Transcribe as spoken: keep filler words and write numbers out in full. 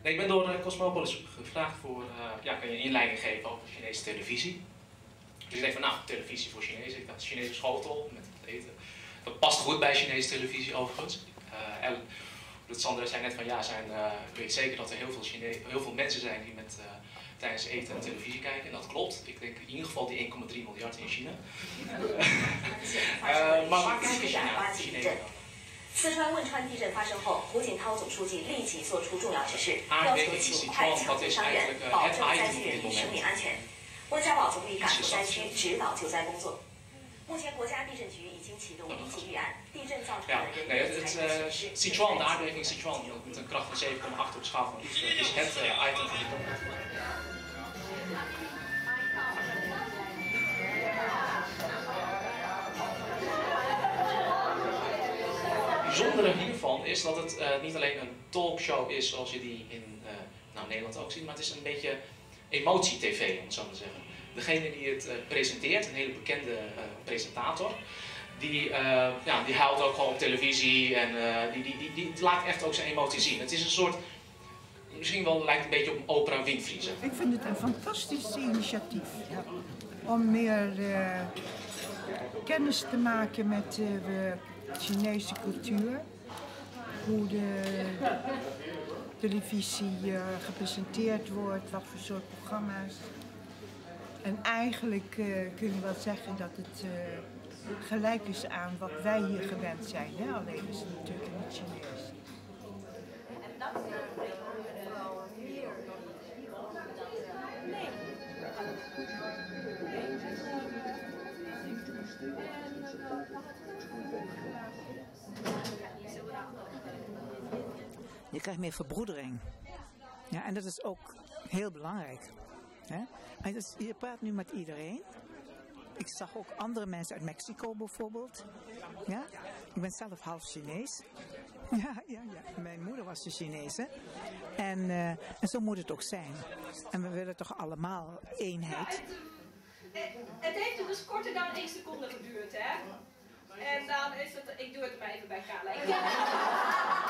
Nee, ik ben door uh, Cosmopolis gevraagd voor, uh, ja, kan je een inleiding geven over Chinese televisie. Dus ik denk van, nou, televisie voor Chinezen. Ik dacht, Chinese schotel met het eten. Dat past goed bij Chinese televisie overigens. Uh, en Sandra zei net van, ja, zijn, uh, ik weet zeker dat er heel veel, Chine heel veel mensen zijn die met, uh, tijdens eten en televisie kijken. En dat klopt. Ik denk in ieder geval die één komma drie miljard in China. uh, maar waar kijken ze naar, Chinezen dan? 四川汶川地震发生后，胡锦涛总书记立即作出重要指示，要求尽快强制伤员，保证灾区人民生命安全。温家宝总理赶赴灾区指导救灾工作。目前，国家地震局已经启动一级预案，地震造成的人员财产损失。 Sichuan, de aardbeving Sichuan, met een kracht van zeven komma acht op schaal van Richter, is het uh, item van de top. Het bijzondere hiervan is dat het uh, niet alleen een talkshow is zoals je die in uh, nou, Nederland ook ziet, maar het is een beetje emotie-tv, om het zo maar te zeggen. Degene die het uh, presenteert, een hele bekende uh, presentator, die, uh, ja, die huilt ook gewoon op televisie en uh, die, die, die, die laat echt ook zijn emotie zien. Het is een soort, misschien wel lijkt het een beetje op een Oprah Winfrey. Zeg. Ik vind het een fantastisch initiatief, ja, om meer uh, kennis te maken met uh, de Chinese cultuur, hoe de televisie uh, gepresenteerd wordt, wat voor soort programma's. En eigenlijk uh, kun je wel zeggen dat het uh, gelijk is aan wat wij hier gewend zijn, hè? Alleen is het natuurlijk in het Chinees. En dat is vooral hier. Nee. Je krijgt meer verbroedering. Ja, en dat is ook heel belangrijk. Hè? En dus, je praat nu met iedereen. Ik zag ook andere mensen uit Mexico bijvoorbeeld. Ja? Ik ben zelf half Chinees. Ja, ja, ja. Mijn moeder was de Chinese. En, uh, en zo moet het ook zijn. En we willen toch allemaal eenheid. Ja, het, het heeft dus korter dan één seconde geduurd, hè? En dan is het, ik doe het maar even bij Carla.